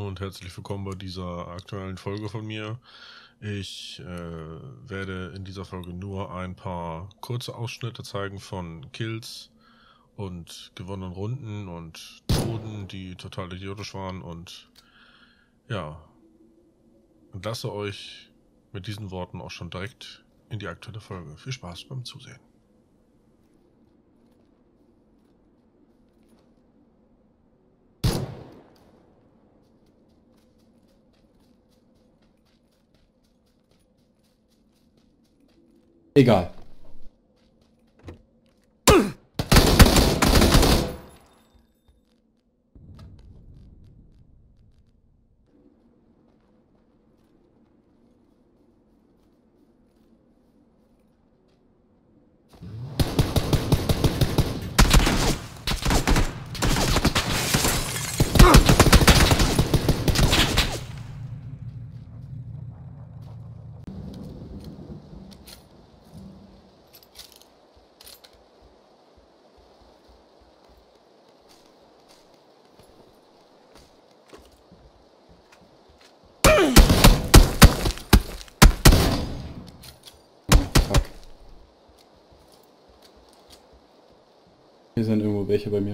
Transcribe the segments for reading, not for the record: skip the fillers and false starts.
und herzlich willkommen bei dieser aktuellen Folge von mir. Ich werde in dieser Folge nur ein paar kurze Ausschnitte zeigen von Kills und gewonnenen Runden und Toten, die total idiotisch waren, und ja, und lasse euch mit diesen Worten auch schon direkt in die aktuelle Folge. Viel Spaß beim Zusehen. Egal. Fuck. Hier sind irgendwo welche bei mir.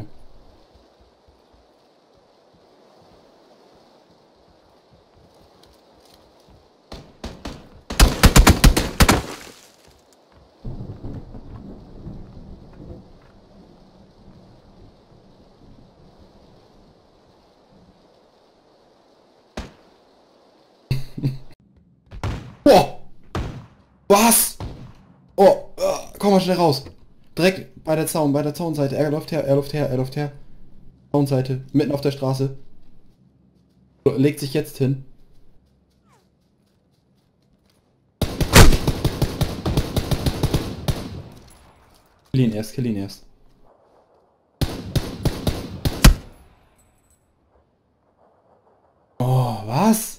Boah! Was? Oh, komm mal schnell raus. Direkt bei der Zaunseite. Er läuft her. Zaunseite, mitten auf der Straße. Legt sich jetzt hin. Kill ihn erst. Oh, was?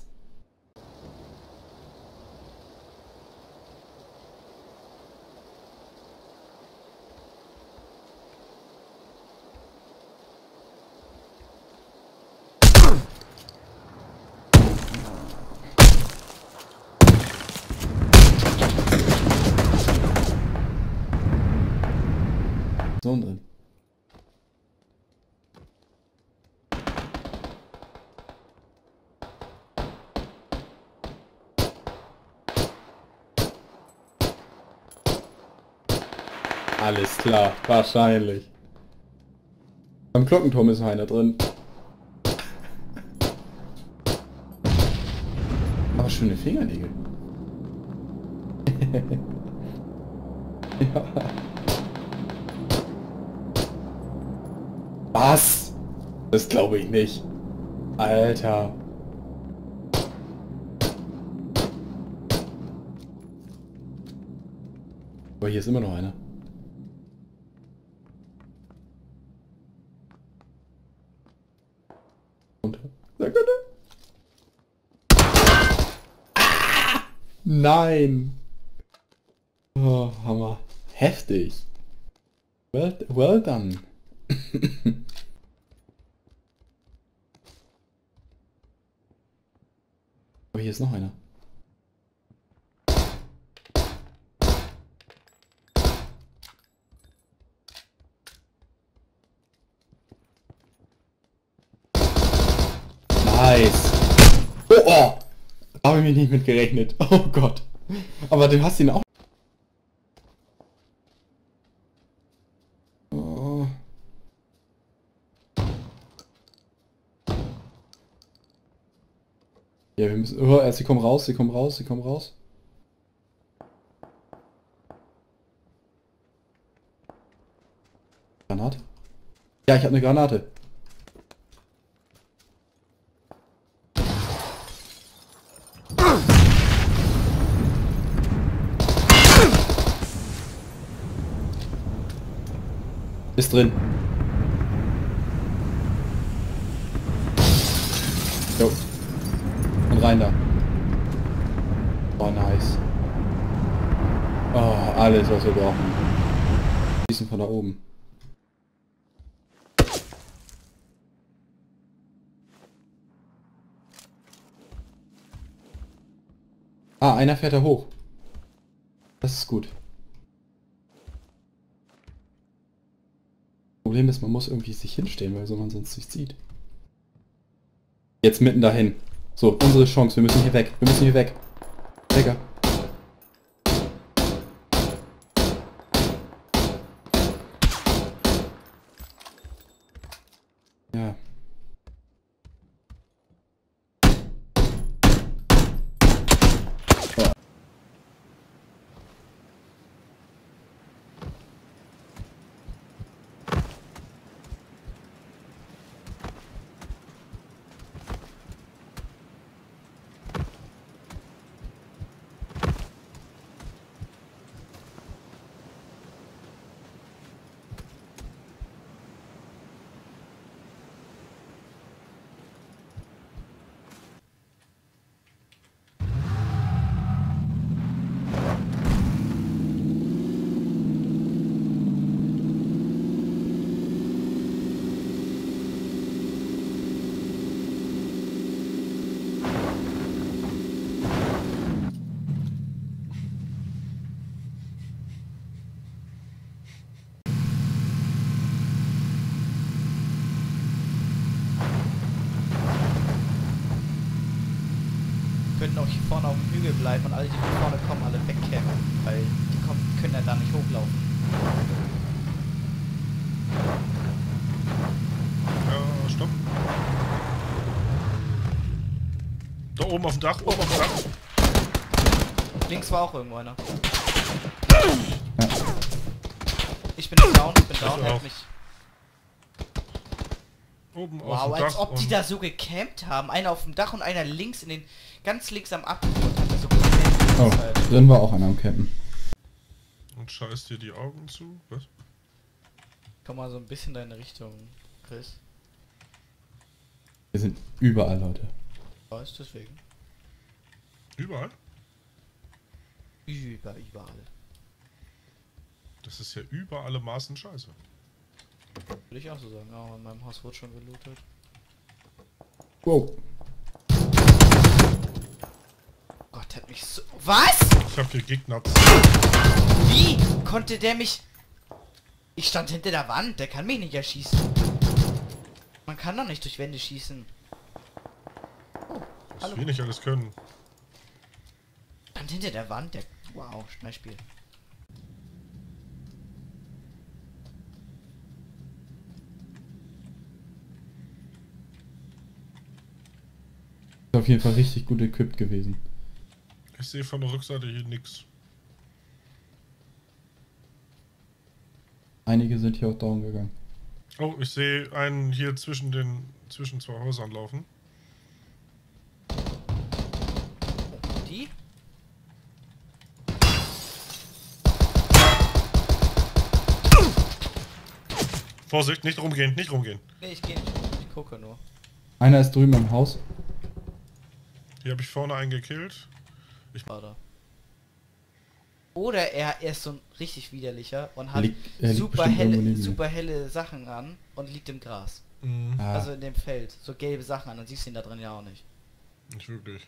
So drin. Alles klar, wahrscheinlich. Beim Glockenturm ist noch einer drin. Aber schöne Fingernägel. Ja. Was? Das glaube ich nicht. Alter. Aber hier ist immer noch einer. Und? Sehr gut. Ah! Nein. Oh, Hammer. Heftig. Well done. Aber hier ist noch einer. Nice. Oh. Da habe ich mich nicht mit gerechnet. Oh Gott. Aber du hast ihn auch. Oh. Ja, wir müssen. Oh, sie kommen raus. Granate? Ja, ich habe eine Granate. Ist drin. Jo. Und rein da. Oh, nice. Oh, alles, was wir brauchen. Schießen von da oben. Ah, einer fährt da hoch. Das ist gut. Problem ist, man muss irgendwie sich hinstellen, weil so man sonst nicht sieht. Jetzt mitten dahin. So, unsere Chance. Wir müssen hier weg. Wir müssen hier weg. Digga. Ja. Könnten auch hier vorne auf dem Hügel bleiben und alle, die von vorne kommen, alle wegkämen, weil die können ja da nicht hochlaufen. Ja, stopp. Da oben auf dem Dach, oben auf dem Dach. Links war auch irgendwo einer. Ja. Ich bin down, auch. hält mich. Oben auf Wow, dem Dach. als ob die und da so gecampt haben. Einer auf dem Dach und einer links in den, ganz links am Abgrund hat er so gecampt. Oh, drin war auch einer am Campen. Und scheißt dir die Augen zu? Was? Komm mal so ein bisschen in deine Richtung, Chris. Wir sind überall, Leute. Was, deswegen? Überall? Überall. Das ist ja über alle Maßen scheiße. Würde ich auch so sagen. Aber in meinem Haus wurde schon gelootet. Wow. Gott, hat mich so... Was? Ich hab gekickt. Wie konnte der mich... Ich stand hinter der Wand, der kann mich nicht erschießen. Man kann doch nicht durch Wände schießen. Was wir nicht alles können. Stand hinter der Wand, der... Wow, Schnellspiel. Ist auf jeden Fall richtig gut equipped gewesen. Ich sehe von der Rückseite hier nix. Einige sind hier auch down gegangen. Oh, ich sehe einen hier zwischen zwei Häusern laufen. Die? Vorsicht, nicht rumgehen, nicht rumgehen. Nee, ich geh nicht. Ich gucke nur. Einer ist drüben im Haus. Hier habe ich vorne einen gekillt. War da. Oder er ist so ein richtig widerlicher und hat Er liegt bestimmt irgendwo neben mir. super helle Sachen an und liegt im Gras. Mhm. Ah, Also in dem Feld. So gelbe Sachen an, dann siehst du ihn da drin ja auch nicht. Nicht wirklich.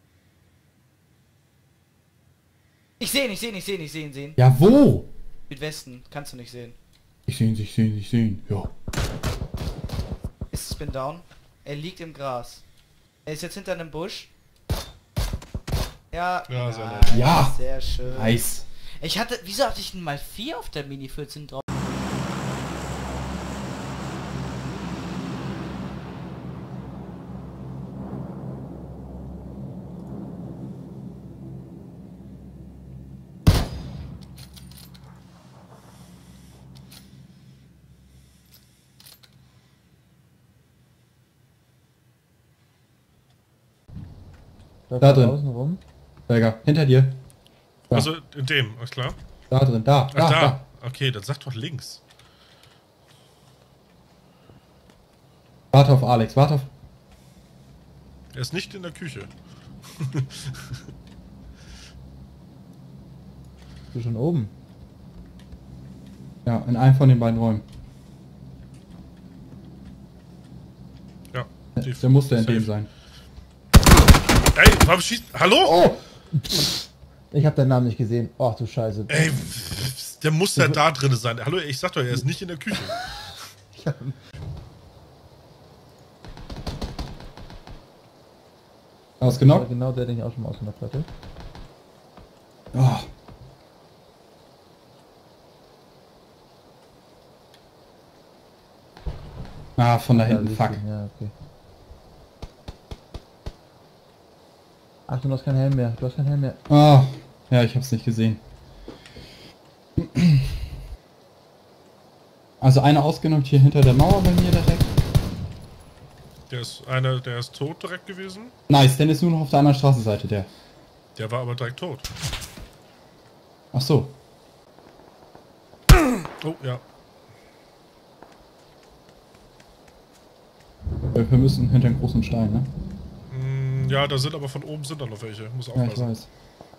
Ich sehe ihn. ja, wo? Südwesten, kannst du nicht sehen. Ich sehe ihn. Ja. Ich bin down. Er liegt im Gras. Er ist jetzt hinter einem Busch. Ja, Ja, sehr nice, nett. Ja. sehr schön. Nice. Wieso hatte ich denn mal 4 auf der Mini 14 drauf? Da drin. Berger, hinter dir. Da. Also in dem, ist klar. Da drin, da. Ach, da. Okay, dann sag doch links. Warte auf Alex, warte auf... Er ist nicht in der Küche. Bist du schon oben? Ja, in einem von den beiden Räumen. Ja, Der musste in safe. dem sein. Ey, warum schießt... Hallo? Oh! Ich habe deinen Namen nicht gesehen. Ach du Scheiße. Ey, der muss ja da drin sein. Hallo, ich sag doch, er ist nicht in der Küche. Ausgenockt? Genau der, den ich auch schon mal ausgenockt hatte. Oh. Ah, von da hinten, Ja, fuck. Ja, okay. Achtung, du hast keinen Helm mehr. Du hast keinen Helm mehr. Ah, ja, ich hab's nicht gesehen. Also einer ausgenockt hier hinter der Mauer bei mir direkt. Der ist tot direkt gewesen. Nice, denn ist nur noch auf der anderen Straßenseite der. Der war aber direkt tot. Ach so. Oh, ja. Wir müssen hinter den großen Stein, ne? Ja, da sind aber von oben sind da noch welche. Muss Ja, ich aufpassen. weiß.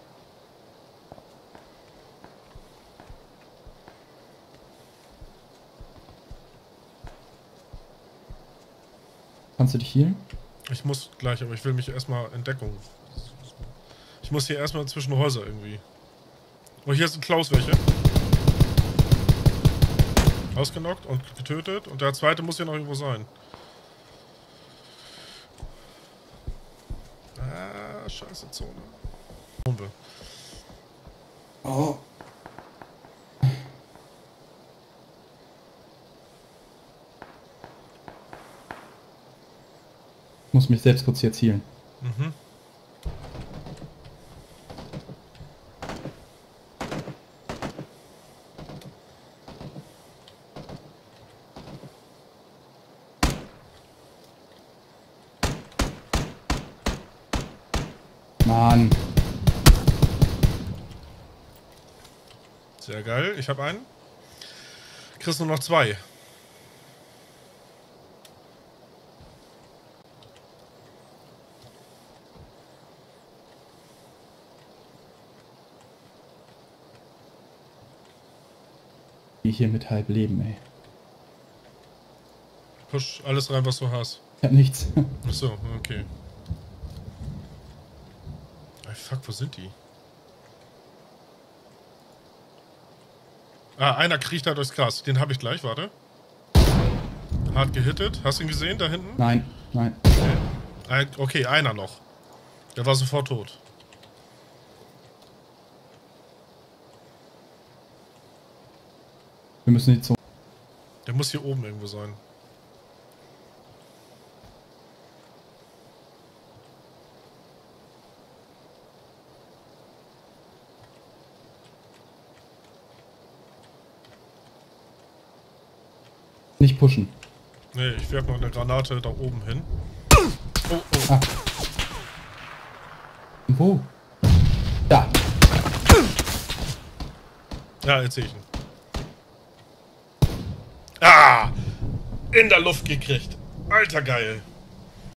Kannst du dich healen? Ich muss gleich, aber ich will mich erstmal in Deckung. Ich muss hier erstmal zwischen Häuser irgendwie. Oh, hier sind Klaus welche. Ausgenockt und getötet. Und der zweite muss hier noch irgendwo sein. Ah, scheiße Zone. Bombe. Oh. Ich muss mich selbst kurz hier zielen. Mhm. Mann. Sehr geil. Ich habe einen. Kriegst nur noch 2. Die hier mit halb Leben, ey. Push alles rein, was du hast. Ich hab nichts. Achso, okay. Ey, fuck, wo sind die? Ah, einer kriecht da durchs Gras. Den habe ich gleich, warte. Hart gehittet. Hast du ihn gesehen, da hinten? Nein, nein. Okay, einer noch. Der war sofort tot. Wir müssen die Zone. Der muss hier oben irgendwo sein. Nicht pushen. Nee, ich werfe noch eine Granate da oben hin. Oh, oh. Ah. Wo? Da. Ja, jetzt sehe ich ihn. Ah! In der Luft gekriegt. Alter, geil.